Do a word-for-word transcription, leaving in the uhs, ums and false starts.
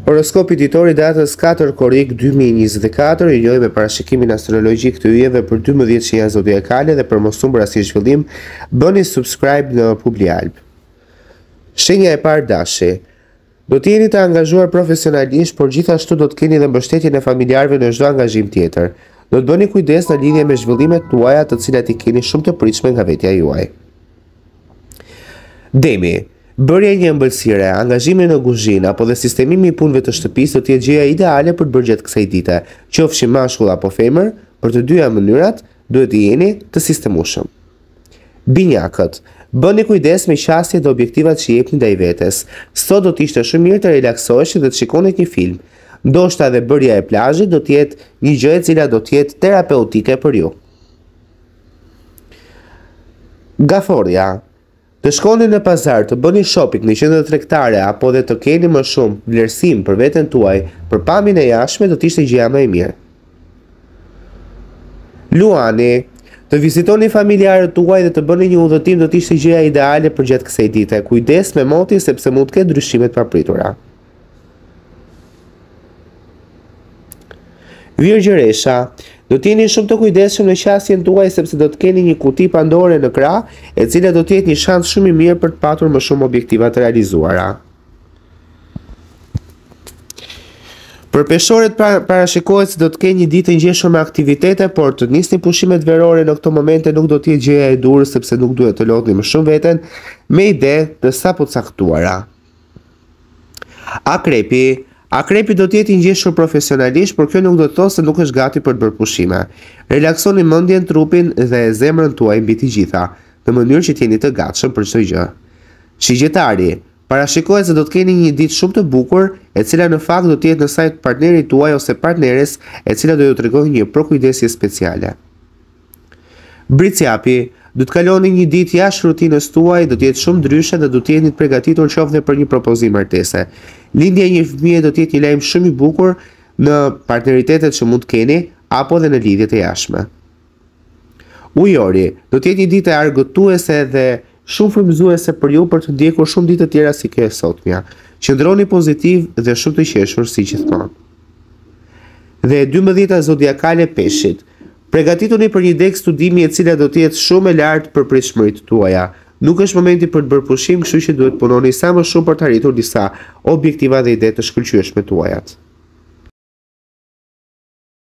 Horoskopi ditori datës katër korrik dy mijë e njëzet e katër i njoj me parashikimin astrologjik të yjeve për dymbëdhjetë që janë zodiakale dhe për mos humbur asnjë zhvillim, bëni subscribe në Publialb. Shenja e parë dashi. Do të jeni të angazhuar profesionalisht, por gjithashtu do të keni dhe mbështetjen e familjarëve në çdo angazhim tjetër. Do të bëni kujdes në lidhje me zhvillimet tuaja, të cilat i keni shumë të pritshme nga vetja juaj. Demi. Bërja një ëmbëlsire, angazhimi në kuzhinë apo dhe sistemimi i punëve të shtëpisë do të jetë gjëja ideale për të bërë gjatë kësaj dite, qofshi mashkull apo femër, për të dyja mënyrat duhet të jeni të sistemueshëm. Binjakët. Bëni kujdes me qasjet dhe objektivat që jepni ndaj vetes. Sot do të ishte shumë mirë të relaksoheshit dhe të shikonit një film. Ndoshta edhe bërja e plazhit do të jetë një gjë e cila do të jetë terapeutike për ju. Gaforja. Të shkoni në pazar, të bëni shopping në qendër tregtare apo dhe të keni më shumë vlerësim për veten tuaj, për pamjen e jashtme do të ishte gjëja më e mirë. Luani. Të vizitoni familjarët tuaj dhe të bëni një udhëtim do të ishte gjëja ideale për gjatë kësaj dite. Kujdes me motin sepse mund të ketë ndryshime të papritura. Virgjëresha. Do të jeni shumë të kujdesshëm në qasjen tuaj sepse do të keni një kuti Pandore në krah, e cila do të jetë një shans shumë i mirë për të patur më shumë objektiva të realizuara. Për peshorët parashikohet se do të kenë një ditë të ngjeshur me aktivitete, por të nisni pushimet verore në këto momente nuk do të jetë gjëja e durë sepse nuk duhet të lodhni më shumë veten me ide të sapocaktuara. Akrepi. Akrepi do të jetë i ngjeshur profesionalisht, por kjo nuk do të thotë se nuk është gati për të bërë pushime. Relaksoni mendjen, trupin dhe zemrën tuaj mbi të gjitha, në mënyrë që të jeni të gatshëm për çdo gjë. Shigjetari. Parashikohet se do të keni një ditë shumë të bukur, e cila në fakt do të jetë në sajt partnerit tuaj ose partneres, e cila do ju tregojë një përkujdesje speciale. Briciapi. Do të kaloni një ditë jashtë rutinës tuaj, do të jetë shumë ndryshe dhe do të jeni të përgatitur qoftë për një propozim martese. Lindja e një fëmie do të jetë një lajm shumë i bukur në partneritetet që mund të keni apo dhe në lidhjet e jashtme. Ujori. Do të jetë një ditë e argëtuese dhe shumë frymëzuese për ju për të ndjekur shumë ditë të tjera si kjo e sotmja. Qëndroni pozitiv dhe shumë të qeshur si gjithmonë. Dhe e dymbëdhjeta zodiakale Peshqit. Përgatituni për një deg studimi e cila do të jetë shumë e lartë për pritshmëritë tuaja. Nuk është momenti për të bërë pushim, kështu që duhet punoni sa më shumë për të arritur disa objektiva dhe ide të shkëlqyeshme tuajat.